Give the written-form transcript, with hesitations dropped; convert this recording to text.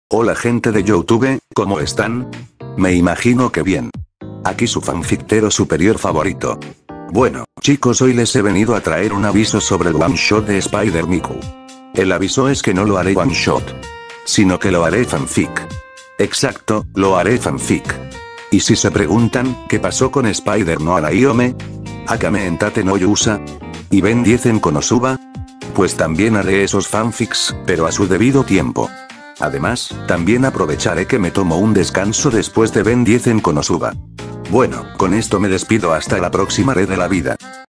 Hola gente de YouTube, ¿cómo están? Me imagino que bien. Aquí su fanfictero superior favorito. Bueno, chicos, hoy les he venido a traer un aviso sobre el one shot de Spider-Miku. El aviso es que no lo haré one shot, sino que lo haré fanfic. Exacto, lo haré fanfic. Y si se preguntan, ¿qué pasó con Spider no Araiome? Akame en Tate no Yusa. ¿Y Ben 10 en Konosuba? Pues también haré esos fanfics, pero a su debido tiempo. Además, también aprovecharé que me tomo un descanso después de Ben 10 en Konosuba. Bueno, con esto me despido hasta la próxima red de la vida.